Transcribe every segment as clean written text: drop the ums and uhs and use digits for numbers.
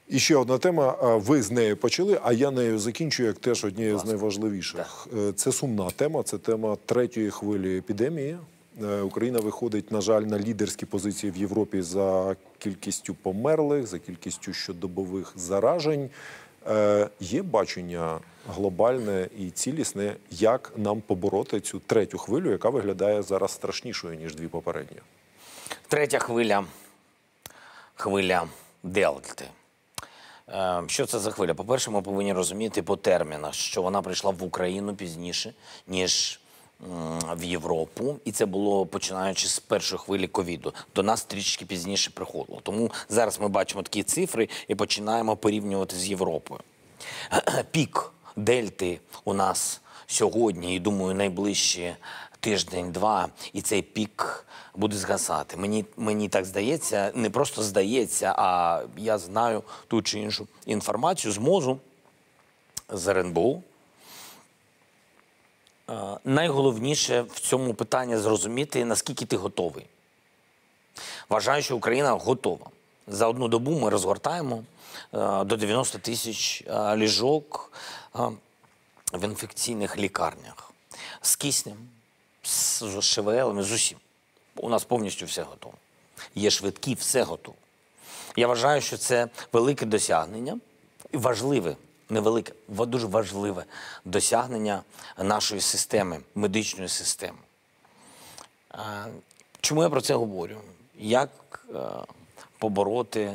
І ще одна тема, ви з нею почали, а я нею закінчую, як теж однією з найважливіших. Це сумна тема, це тема третьої хвилі епідемії. Україна виходить, на жаль, на лідерські позиції в Європі за кількістю померлих, за кількістю щодобових заражень. Є бачення глобальне і цілісне, як нам побороти цю третю хвилю, яка виглядає зараз страшнішою, ніж дві попередні? Третя хвиля – хвиля Дельти. Що це за хвиля? По-перше, ми повинні розуміти по термінах, що вона прийшла в Україну пізніше, ніж в Європу. І це було починаючи з першої хвилі ковіду. До нас трішки пізніше приходило. Тому зараз ми бачимо такі цифри і починаємо порівнювати з Європою. Пік Дельти у нас сьогодні, і думаю, найближчі тиждень-два, і цей пік буде згасати. Мені так здається, не просто здається, а я знаю ту чи іншу інформацію з МОЗу, з РНБО. Найголовніше в цьому питанні зрозуміти, наскільки ти готовий. Вважаю, що Україна готова. За одну добу ми розгортаємо до 90 тисяч ліжок в інфекційних лікарнях. З киснем, з ШВЛами, з усім. У нас повністю все готово. Є швидкі, все готово. Я вважаю, що це велике досягнення, і важливе, невелике, дуже важливе досягнення нашої системи, медичної системи. Чому я про це говорю? Як побороти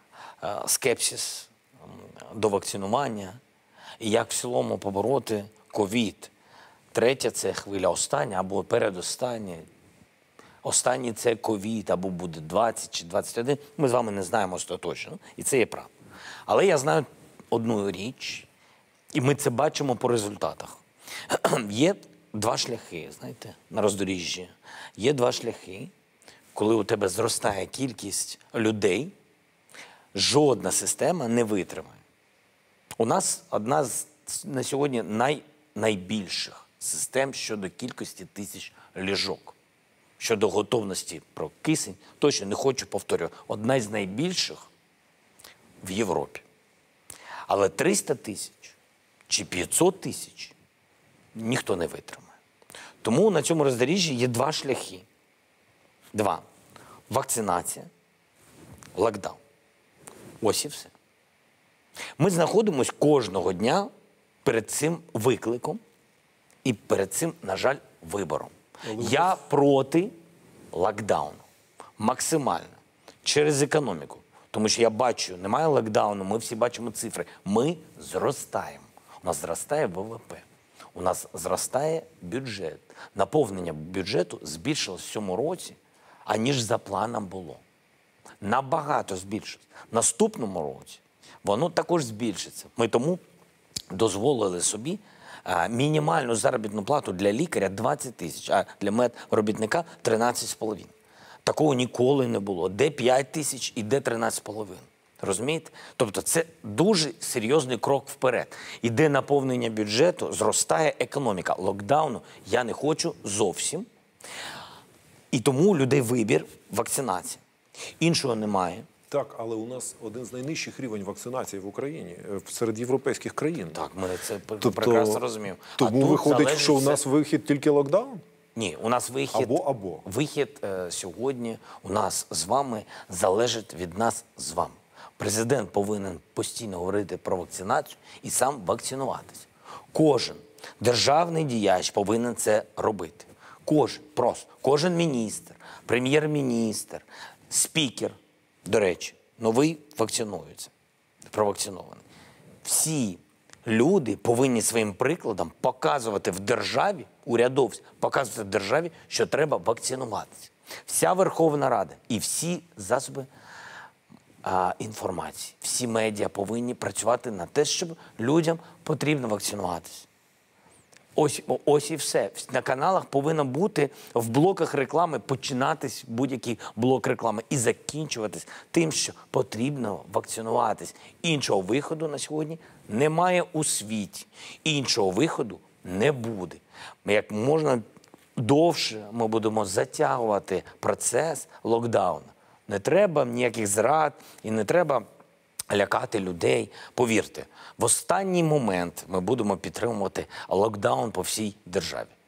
скепсис до вакцинування, і як в цілому побороти ковід. Третя – це хвиля остання або передостання. Останній – це ковід, або буде 20 чи 21. Ми з вами не знаємо остаточно, і це є правда. Але я знаю одну річ, і ми це бачимо по результатах. Є два шляхи, знаєте, на роздоріжжі. Є два шляхи, коли у тебе зростає кількість людей, жодна система не витримає. У нас одна з на сьогодні найбільших систем щодо кількості тисяч ліжок. Щодо готовності про кисень, точно не хочу повторювати, одна з найбільших в Європі. Але 300 тисяч чи 500 тисяч ніхто не витримає. Тому на цьому роздоріжжі є два шляхи. Два. Вакцинація, локдаун. Ось і все. Ми знаходимося кожного дня перед цим викликом і перед цим, на жаль, вибором. Я проти локдауну. Максимально. Через економіку. Тому що я бачу, немає локдауну, ми всі бачимо цифри. Ми зростаємо. У нас зростає ВВП. У нас зростає бюджет. Наповнення бюджету збільшилось в цьому році, аніж за планом було. Набагато збільшилось. В наступному році воно також збільшиться. Ми тому дозволили собі мінімальну заробітну плату для лікаря 20 тисяч, а для медробітника 13,5. Такого ніколи не було. Де 5 тисяч і де 13,5. Розумієте? Тобто це дуже серйозний крок вперед. Іде наповнення бюджету, зростає економіка. Локдауну я не хочу зовсім. І тому у людей вибір – вакцинація. Іншого немає. Так, але у нас один з найнижчих рівень вакцинації в Україні серед європейських країн. Так, ми це прекрасно розуміємо. Тому виходить, що у нас вихід тільки локдаун? Ні, у нас вихід... Або. Вихід сьогодні у нас з вами залежить від нас з вами. Президент повинен постійно говорити про вакцинацію і сам вакцинуватися. Кожен державний діяч повинен це робити. Кожен, просто. Кожен міністр, прем'єр-міністр, спікер, до речі, новий вакцинується, провакцинований. Всі люди повинні своїм прикладом показувати в державі, урядовці, показувати в державі, що треба вакцинуватися. Вся Верховна Рада і всі засоби інформації, всі медіа повинні працювати на те, щоб людям потрібно вакцинуватися. Ось і все. На каналах повинно бути в блоках реклами починатись будь-який блок реклами і закінчуватись тим, що потрібно вакцинуватись. Іншого виходу на сьогодні немає у світі. Іншого виходу не буде. Як можна довше ми будемо затягувати процес локдауну. Не треба ніяких зрад і не треба лякати людей. Повірте, в останній момент ми будемо підтримувати локдаун по всій державі.